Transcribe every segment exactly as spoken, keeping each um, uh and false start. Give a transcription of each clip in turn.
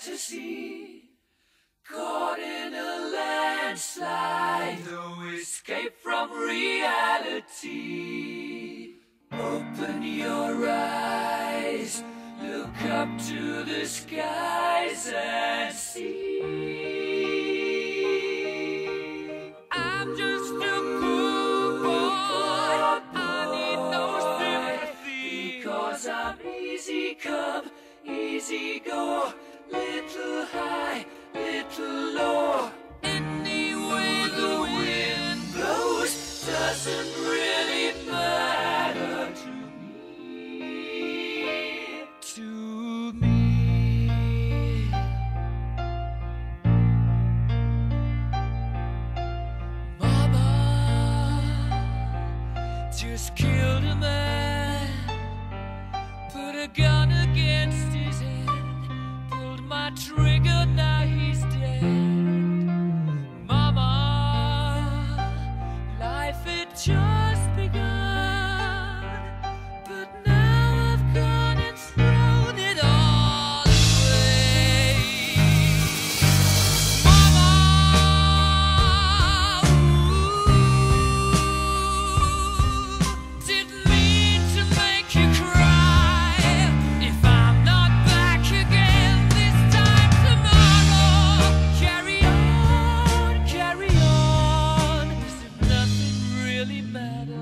fantasy, caught in a landslide, no escape from reality. Open your eyes, look up to the skies and see. I'm just a poor boy, I need no sympathy, because I'm easy come, easy go, little high, little low. Any way the wind blows doesn't really matter to me, to me. Mama just killed a man, put a gun against his head, pulled my trigger, now he's dead. Mama, life had just begun, but now I've gone and thrown it all away. Mama, ooh, didn't mean to make you cry. If I'm not back again this time tomorrow, carry on, carry on, as if nothing really matters.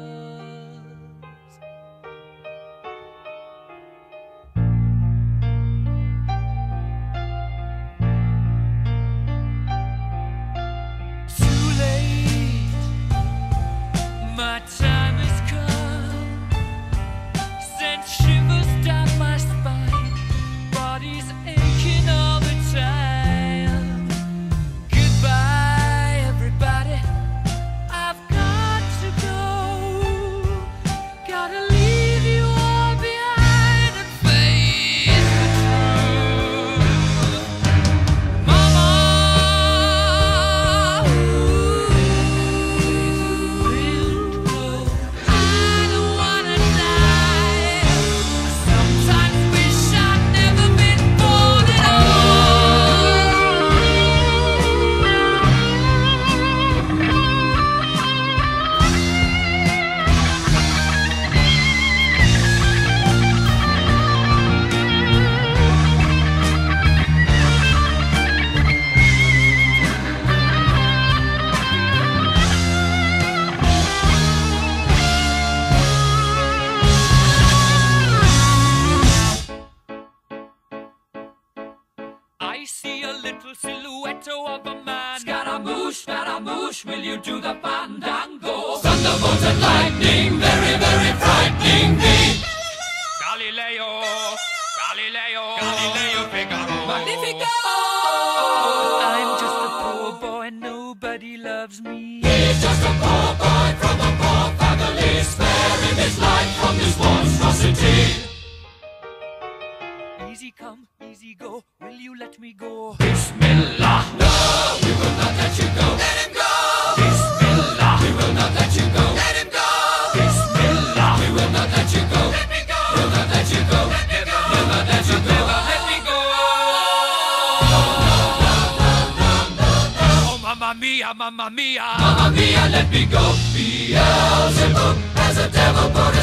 Too late, my time has come, sent shivers down my spine, body's aching all the time. Goodbye, everybody, I've got to go, gotta leave you all behind and face the truth. Mama, I don't wanna die. I sometimes wish I'd never been born at I see a little silhouette of a man. Scaramouche, Scaramouche, will you do the fandango? Thunderbolt and lightning, very, very frightening me. Galileo, Galileo, Galileo Figaro, Magnifico! I'm just a poor boy, nobody loves me. He's just a poor boy from a poor family, sparing his life from this monstrosity. Easy come, easy go, will you let me go? Bismillah, no, we will not let you go. Let him go! Bismillah, we will not let you go. Let him go! Bismillah, we will not let you go. Let me go! We'll not let you go. Let me go! We'll not let you go. Let me go! No, no, no, no, no, no, no. Oh, mamma mia, mamma mia. Mamma mia, let me go. Beelzebub has a devil put a